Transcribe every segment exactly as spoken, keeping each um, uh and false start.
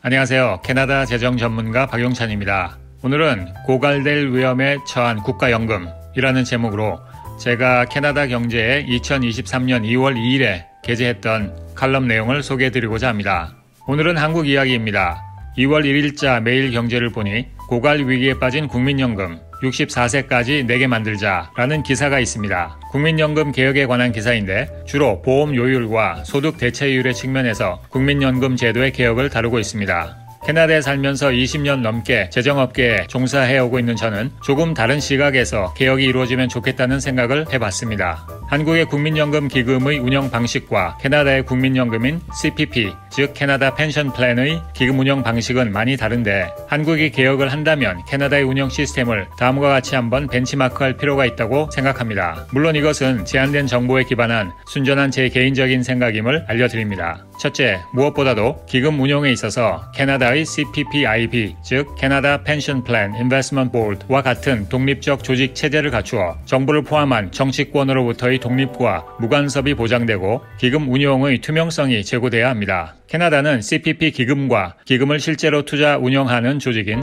안녕하세요. 캐나다 재정 전문가 박용찬입니다. 오늘은 고갈될 위험에 처한 국가연금이라는 제목으로 제가 캐나다 경제에 이천이십삼 년 이월 이일에 게재했던 칼럼 내용을 소개해드리고자 합니다. 오늘은 한국 이야기입니다. 이월 일일자 매일 경제를 보니 고갈 위기에 빠진 국민연금 육십사 세까지 내게 만들자 라는 기사가 있습니다. 국민연금 개혁에 관한 기사인데 주로 보험 요율과 소득 대체율의 측면에서 국민연금 제도의 개혁을 다루고 있습니다. 캐나다에 살면서 이십 년 넘게 재정업계에 종사해오고 있는 저는 조금 다른 시각에서 개혁이 이루어지면 좋겠다는 생각을 해봤습니다. 한국의 국민연금 기금의 운영 방식과 캐나다의 국민연금인 씨피피, 즉 캐나다 펜션 플랜의 기금 운영 방식은 많이 다른데 한국이 개혁을 한다면 캐나다의 운영 시스템을 다음과 같이 한번 벤치마크할 필요가 있다고 생각합니다. 물론 이것은 제한된 정보에 기반한 순전한 제 개인적인 생각임을 알려드립니다. 첫째, 무엇보다도 기금 운용에 있어서 캐나다의 씨피피아이비, 즉 캐나다 펜션 플랜 인베스트먼트 보드와 같은 독립적 조직 체제를 갖추어 정부를 포함한 정치권으로부터의 독립과 무간섭이 보장되고 기금 운용의 투명성이 제고돼야 합니다. 캐나다는 씨피피 기금과 기금을 실제로 투자 운영하는 조직인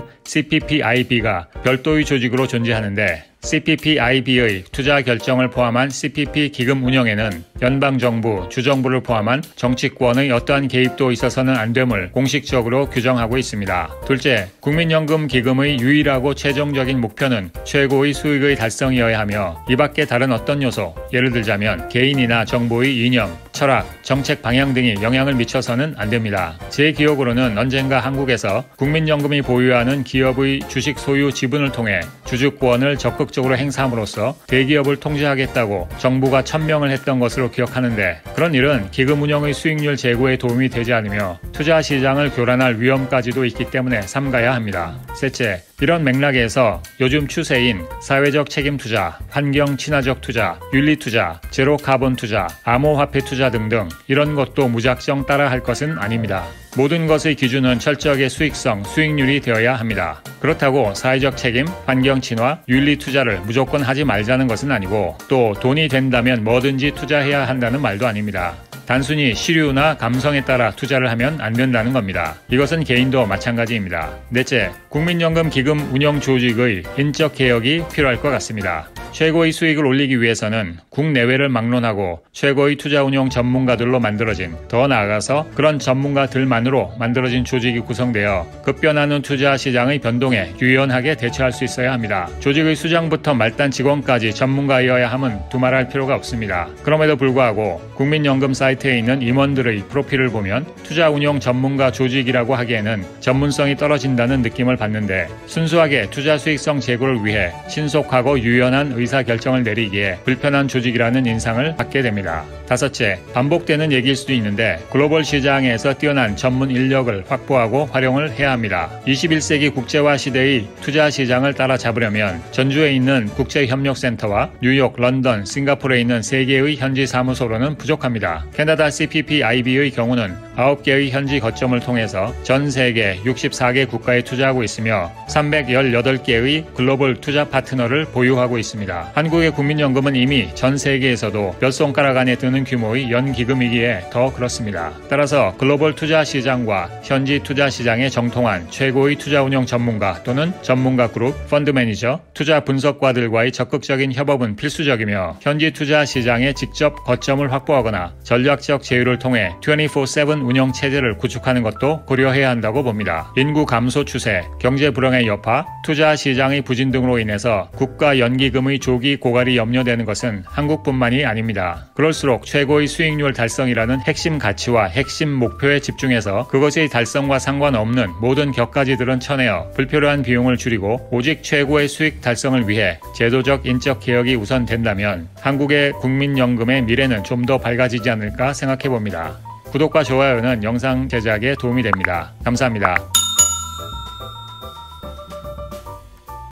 씨피피아이비가 별도의 조직으로 존재하는데 씨피피아이비의 투자 결정을 포함한 씨피피 기금 운영에는 연방정부, 주정부를 포함한 정치권의 어떠한 개입도 있어서는 안 됨을 공식적으로 규정하고 있습니다. 둘째, 국민연금 기금의 유일하고 최종적인 목표는 최고의 수익의 달성이어야 하며 이 밖에 다른 어떤 요소, 예를 들자면 개인이나 정부의 이념, 철학, 정책 방향 등이 영향을 미쳐서는 안 됩니다. 제 기억으로는 언젠가 한국에서 국민연금이 보유하는 기업의 주식 소유 지분을 통해 주주권을 적극적으로 행사함으로써 대기업을 통제하겠다고 정부가 천명을 했던 것으로 기억하는데 그런 일은 기금 운영의 수익률 제고에 도움이 되지 않으며 투자 시장을 교란할 위험까지도 있기 때문에 삼가야 합니다. 셋째, 이런 맥락에서 요즘 추세인 사회적 책임 투자, 환경 친화적 투자, 윤리 투자, 제로 카본 투자, 암호화폐 투자 등등 이런 것도 무작정 따라할 것은 아닙니다. 모든 것의 기준은 철저하게 수익성, 수익률이 되어야 합니다. 그렇다고 사회적 책임, 환경 친화, 윤리 투자를 무조건 하지 말자는 것은 아니고 또 돈이 된다면 뭐든지 투자해야 한다는 말도 아닙니다. 단순히 시류나 감성에 따라 투자를 하면 안 된다는 겁니다. 이것은 개인도 마찬가지입니다. 넷째, 국민연금 기금 운영 조직의 인적 개혁이 필요할 것 같습니다. 최고의 수익을 올리기 위해서는 국내외를 막론하고 최고의 투자 운용 전문가들로 만들어진, 더 나아가서 그런 전문가들만으로 만들어진 조직이 구성되어 급변하는 투자 시장의 변동에 유연하게 대처할 수 있어야 합니다. 조직의 수장부터 말단 직원까지 전문가여야 함은 두말할 필요가 없습니다. 그럼에도 불구하고 국민연금 사이트에 있는 임원들의 프로필을 보면 투자 운용 전문가 조직이라고 하기에는 전문성이 떨어진다는 느낌을 받는데 순수하게 투자 수익성 제고를 위해 신속하고 유연한 의사결정을 내리기에 불편한 조직이라는 인상을 받게 됩니다. 다섯째, 반복되는 얘기일 수도 있는데 글로벌 시장에서 뛰어난 전문 인력을 확보하고 활용을 해야 합니다. 이십일 세기 국제화 시대의 투자 시장을 따라잡으려면 전주에 있는 국제협력센터와 뉴욕, 런던, 싱가포르에 있는 세 개의 현지 사무소로는 부족합니다. 캐나다 씨피피아이비의 경우는 아홉 개의 현지 거점을 통해서 전 세계 육십사 개 국가에 투자하고 있으며 삼백십팔 개의 글로벌 투자 파트너를 보유하고 있습니다. 한국의 국민연금은 이미 전 세계에서도 몇 손가락 안에 드는 규모의 연기금이기에 더 그렇습니다. 따라서 글로벌 투자 시장과 현지 투자 시장에 정통한 최고의 투자 운용 전문가 또는 전문가 그룹, 펀드 매니저, 투자 분석가들과의 적극적인 협업은 필수적이며 현지 투자 시장에 직접 거점을 확보하거나 전략적 제휴를 통해 이십사 칠 운영 체제를 구축하는 것도 고려해야 한다고 봅니다. 인구 감소 추세, 경제 불황의 여파, 투자 시장의 부진 등으로 인해서 국가 연기금의 조기 고갈이 염려되는 것은 한국뿐만이 아닙니다. 그럴수록 최고의 수익률 달성이라는 핵심 가치와 핵심 목표에 집중해서 그것의 달성과 상관없는 모든 격가지들은 쳐내어 불필요한 비용을 줄이고 오직 최고의 수익 달성을 위해 제도적 인적 개혁이 우선된다면 한국의 국민연금의 미래는 좀 더 밝아지지 않을까 생각해 봅니다. 구독과 좋아요는 영상 제작에 도움이 됩니다. 감사합니다.